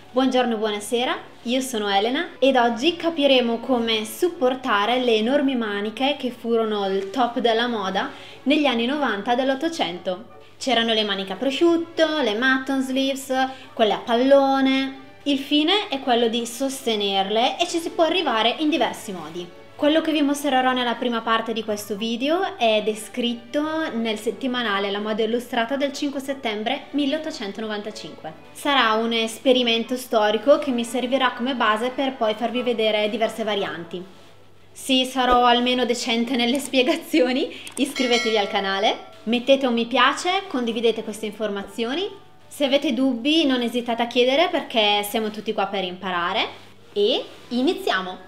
Buongiorno, buonasera, io sono Elena ed oggi capiremo come supportare le enormi maniche che furono il top della moda negli anni 90 dell'Ottocento. C'erano le maniche a prosciutto, le mutton sleeves, quelle a pallone. Il fine è quello di sostenerle e ci si può arrivare in diversi modi. Quello che vi mostrerò nella prima parte di questo video è descritto nel settimanale La Moda Illustrata del 5 settembre 1895. Sarà un esperimento storico che mi servirà come base per poi farvi vedere diverse varianti. Sì, sarò almeno decente nelle spiegazioni, iscrivetevi al canale, mettete un mi piace, condividete queste informazioni. Se avete dubbi non esitate a chiedere perché siamo tutti qua per imparare e iniziamo!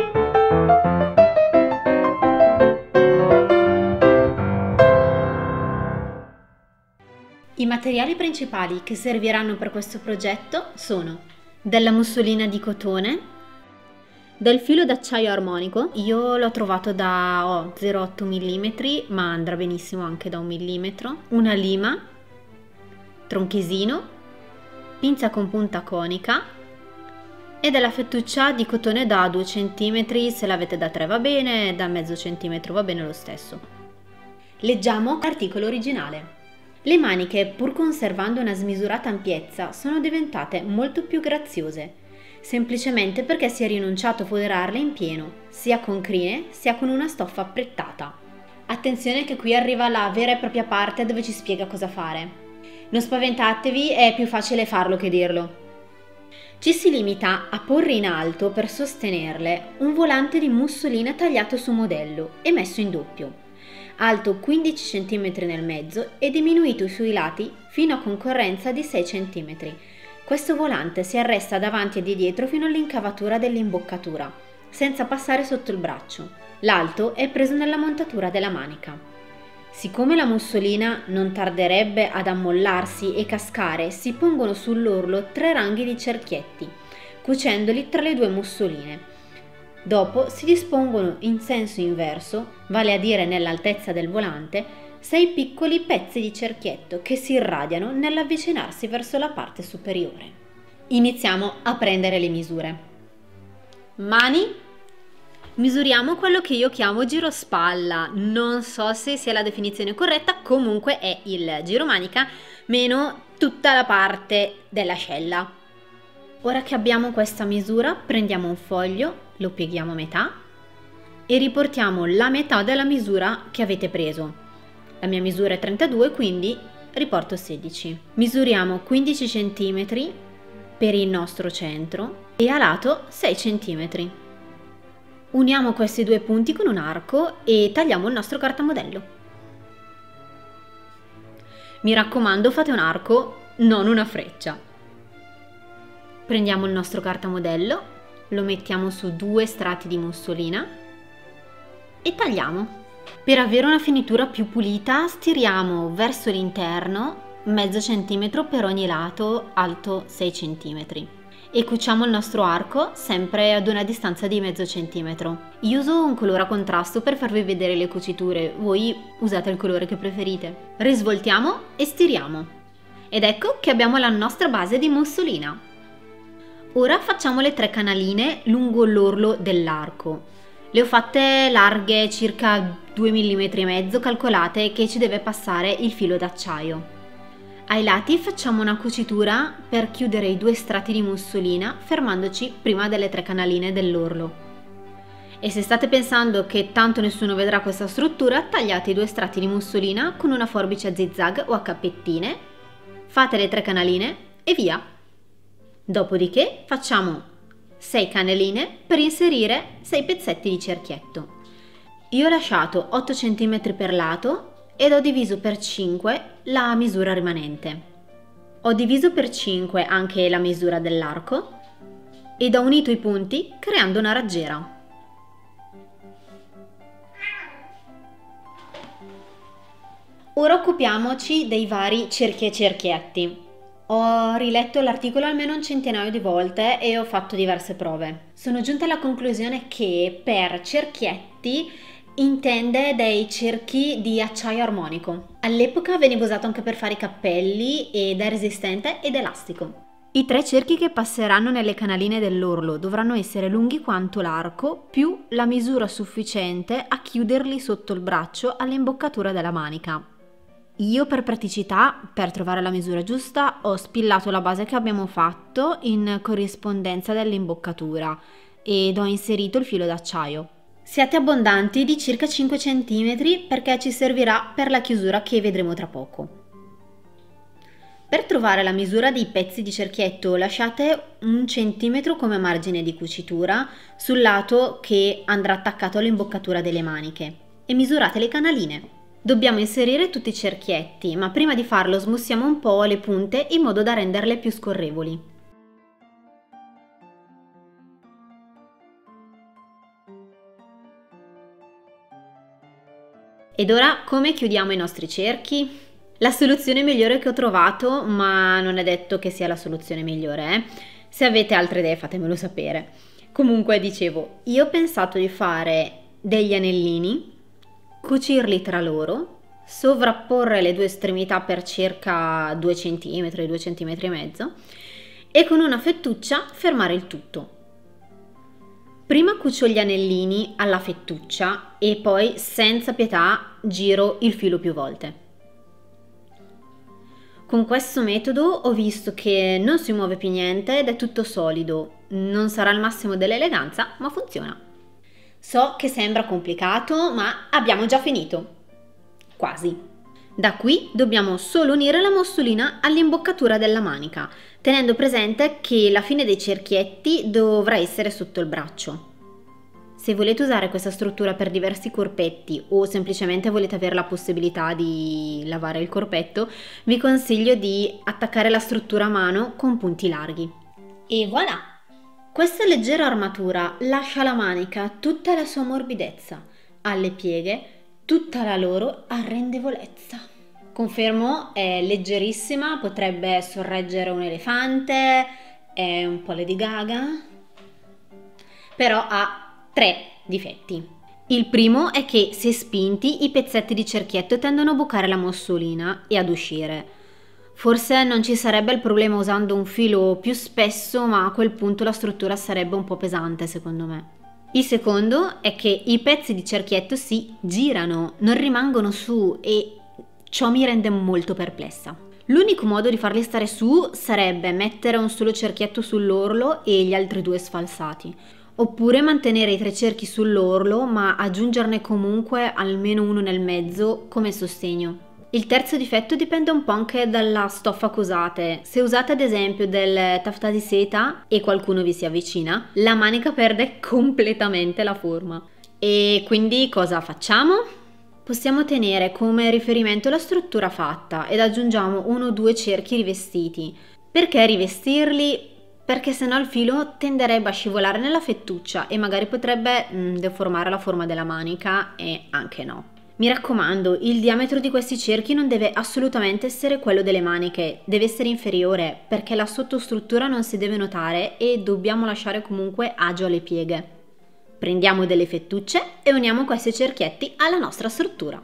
I materiali principali che serviranno per questo progetto sono della mussolina di cotone, del filo d'acciaio armonico, io l'ho trovato da 0,8 mm ma andrà benissimo anche da 1 mm, una lima, tronchesino, pinza con punta conica e della fettuccia di cotone da 2 cm, se l'avete da 3 va bene, da mezzo centimetro va bene lo stesso. Leggiamo l'articolo originale. Le maniche, pur conservando una smisurata ampiezza, sono diventate molto più graziose, semplicemente perché si è rinunciato a foderarle in pieno, sia con crine sia con una stoffa apprettata. Attenzione che qui arriva la vera e propria parte dove ci spiega cosa fare. Non spaventatevi, è più facile farlo che dirlo. Ci si limita a porre in alto per sostenerle un volante di mussolina tagliato su modello e messo in doppio, alto 15 cm nel mezzo e diminuito sui lati fino a concorrenza di 6 cm. Questo volante si arresta davanti e di dietro fino all'incavatura dell'imboccatura, senza passare sotto il braccio. L'alto è preso nella montatura della manica. Siccome la mussolina non tarderebbe ad ammollarsi e cascare, si pongono sull'orlo 3 ranghi di cerchietti, cucendoli tra le 2 mussoline. Dopo si dispongono in senso inverso, vale a dire nell'altezza del volante, 6 piccoli pezzi di cerchietto che si irradiano nell'avvicinarsi verso la parte superiore. Iniziamo a prendere le misure. Mani. Misuriamo quello che io chiamo girospalla, non so se sia la definizione corretta, comunque è il giromanica meno tutta la parte dell'ascella. Ora che abbiamo questa misura, prendiamo un foglio, lo pieghiamo a metà e riportiamo la metà della misura che avete preso. La mia misura è 32, quindi riporto 16. Misuriamo 15 cm per il nostro centro e a lato 6 cm. Uniamo questi due punti con un arco e tagliamo il nostro cartamodello. Mi raccomando, fate un arco, non una freccia. Prendiamo il nostro cartamodello, lo mettiamo su 2 strati di mussolina e tagliamo. Per avere una finitura più pulita stiriamo verso l'interno mezzo centimetro per ogni lato, alto 6 cm. E cuciamo il nostro arco sempre ad una distanza di mezzo centimetro. Io uso un colore a contrasto per farvi vedere le cuciture, voi usate il colore che preferite. Risvoltiamo e stiriamo. Ed ecco che abbiamo la nostra base di mussolina. Ora facciamo le 3 canaline lungo l'orlo dell'arco. Le ho fatte larghe circa 2 mm e mezzo, calcolate che ci deve passare il filo d'acciaio. Ai lati facciamo una cucitura per chiudere i 2 strati di mussolina fermandoci prima delle 3 canaline dell'orlo. E se state pensando che tanto nessuno vedrà questa struttura, tagliate i 2 strati di mussolina con una forbice a zigzag o a cappettine, fate le 3 canaline e via! Dopodiché facciamo 6 caneline per inserire 6 pezzetti di cerchietto. Io ho lasciato 8 cm per lato ed ho diviso per 5 la misura rimanente. Ho diviso per 5 anche la misura dell'arco ed ho unito i punti creando una raggiera. Ora occupiamoci dei vari cerchi e cerchietti. Ho riletto l'articolo almeno un centinaio di volte e ho fatto diverse prove. Sono giunta alla conclusione che per cerchietti intende dei cerchi di acciaio armonico. All'epoca veniva usato anche per fare i cappelli ed è resistente ed elastico. I 3 cerchi che passeranno nelle canaline dell'orlo dovranno essere lunghi quanto l'arco, più la misura sufficiente a chiuderli sotto il braccio all'imboccatura della manica. Io per praticità, per trovare la misura giusta, ho spillato la base che abbiamo fatto in corrispondenza dell'imboccatura ed ho inserito il filo d'acciaio. Siate abbondanti di circa 5 cm perché ci servirà per la chiusura che vedremo tra poco. Per trovare la misura dei pezzi di cerchietto lasciate 1 centimetro come margine di cucitura sul lato che andrà attaccato all'imboccatura delle maniche e misurate le canaline. Dobbiamo inserire tutti i cerchietti, ma prima di farlo smussiamo un po' le punte in modo da renderle più scorrevoli. Ed ora come chiudiamo i nostri cerchi? La soluzione migliore che ho trovato, ma non è detto che sia la soluzione migliore, Se avete altre idee fatemelo sapere. Comunque dicevo, io ho pensato di fare degli anellini, cucirli tra loro, sovrapporre le due estremità per circa 2 cm, 2 cm e mezzo e con una fettuccia fermare il tutto. Prima cucio gli anellini alla fettuccia e poi senza pietà giro il filo più volte. Con questo metodo ho visto che non si muove più niente ed è tutto solido. Non sarà il massimo dell'eleganza, ma funziona. So che sembra complicato, ma abbiamo già finito. Quasi. Da qui dobbiamo solo unire la mussolina all'imboccatura della manica, tenendo presente che la fine dei cerchietti dovrà essere sotto il braccio. Se volete usare questa struttura per diversi corpetti o semplicemente volete avere la possibilità di lavare il corpetto, vi consiglio di attaccare la struttura a mano con punti larghi. E voilà! Questa leggera armatura lascia alla manica tutta la sua morbidezza, alle pieghe tutta la loro arrendevolezza. Confermo, è leggerissima, potrebbe sorreggere un elefante, è un po' Lady Gaga, però ha 3 difetti. Il primo è che se spinti i pezzetti di cerchietto tendono a bucare la mussolina e ad uscire. Forse non ci sarebbe il problema usando un filo più spesso, ma a quel punto la struttura sarebbe un po' pesante secondo me. Il secondo è che i pezzi di cerchietto si girano, non rimangono su e ciò mi rende molto perplessa. L'unico modo di farli stare su sarebbe mettere un solo cerchietto sull'orlo e gli altri 2 sfalsati. Oppure mantenere i 3 cerchi sull'orlo ma aggiungerne comunque almeno uno nel mezzo come sostegno. Il terzo difetto dipende un po' anche dalla stoffa che usate. Se usate ad esempio del taffetà di seta e qualcuno vi si avvicina, la manica perde completamente la forma. E quindi cosa facciamo? Possiamo tenere come riferimento la struttura fatta ed aggiungiamo 1 o 2 cerchi rivestiti. Perché rivestirli? Perché sennò il filo tenderebbe a scivolare nella fettuccia e magari potrebbe deformare la forma della manica e anche no. Mi raccomando, il diametro di questi cerchi non deve assolutamente essere quello delle maniche, deve essere inferiore perché la sottostruttura non si deve notare e dobbiamo lasciare comunque agio alle pieghe. Prendiamo delle fettucce e uniamo questi cerchietti alla nostra struttura.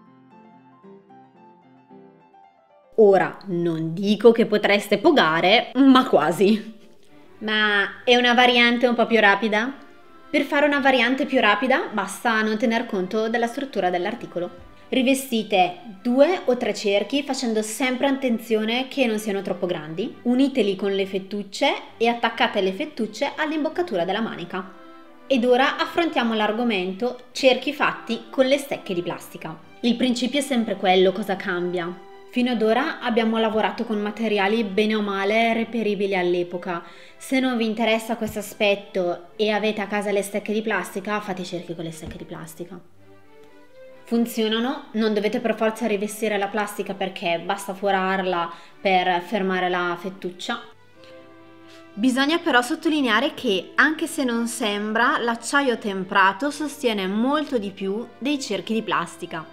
Ora, non dico che potreste pogare, ma quasi. Ma è una variante un po' più rapida? Per fare una variante più rapida basta non tener conto della struttura dell'articolo. Rivestite 2 o 3 cerchi facendo sempre attenzione che non siano troppo grandi. Uniteli con le fettucce e attaccate le fettucce all'imboccatura della manica. Ed ora affrontiamo l'argomento cerchi fatti con le stecche di plastica. Il principio è sempre quello, cosa cambia? Fino ad ora abbiamo lavorato con materiali bene o male reperibili all'epoca. Se non vi interessa questo aspetto e avete a casa le stecche di plastica, fate i cerchi con le stecche di plastica. Funzionano, non dovete per forza rivestire la plastica perché basta forarla per fermare la fettuccia. Bisogna però sottolineare che, anche se non sembra, l'acciaio temprato sostiene molto di più dei cerchi di plastica.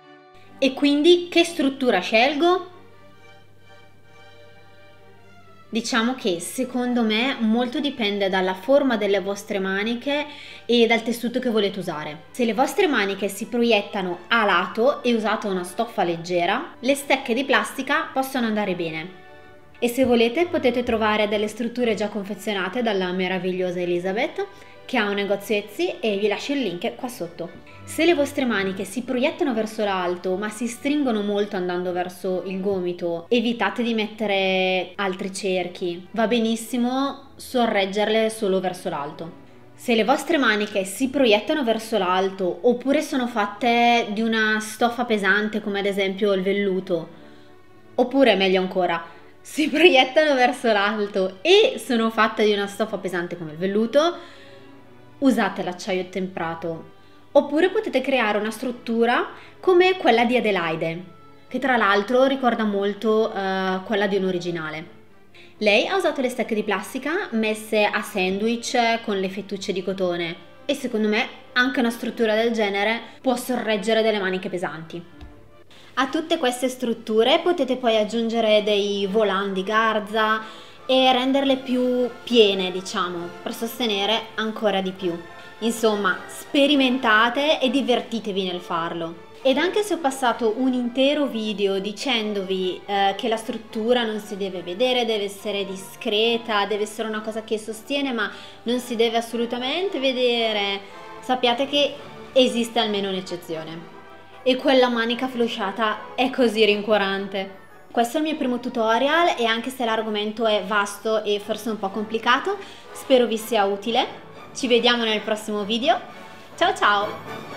E quindi che struttura scelgo? Diciamo che secondo me molto dipende dalla forma delle vostre maniche e dal tessuto che volete usare. Se le vostre maniche si proiettano a lato e usate una stoffa leggera, le stecche di plastica possono andare bene. E se volete potete trovare delle strutture già confezionate dalla meravigliosa Elizabeth, che ha un negozio Etsy, e vi lascio il link qua sotto. Se le vostre maniche si proiettano verso l'alto ma si stringono molto andando verso il gomito, evitate di mettere altri cerchi, va benissimo sorreggerle solo verso l'alto. Se le vostre maniche si proiettano verso l'alto oppure sono fatte di una stoffa pesante come ad esempio il velluto, oppure meglio ancora, si proiettano verso l'alto e sono fatte di una stoffa pesante come il velluto, usate l'acciaio temperato. Oppure potete creare una struttura come quella di Adelaide, che tra l'altro ricorda molto quella di un originale. Lei ha usato le stecche di plastica messe a sandwich con le fettucce di cotone e secondo me anche una struttura del genere può sorreggere delle maniche pesanti. A tutte queste strutture potete poi aggiungere dei volant di garza e renderle più piene, diciamo, per sostenere ancora di più. Insomma, sperimentate e divertitevi nel farlo. Ed anche se ho passato un intero video dicendovi che la struttura non si deve vedere, deve essere discreta, deve essere una cosa che sostiene, ma non si deve assolutamente vedere, sappiate che esiste almeno un'eccezione. E quella manica flosciata è così rincuorante. Questo è il mio primo tutorial e anche se l'argomento è vasto e forse un po' complicato, spero vi sia utile. Ci vediamo nel prossimo video. Ciao ciao!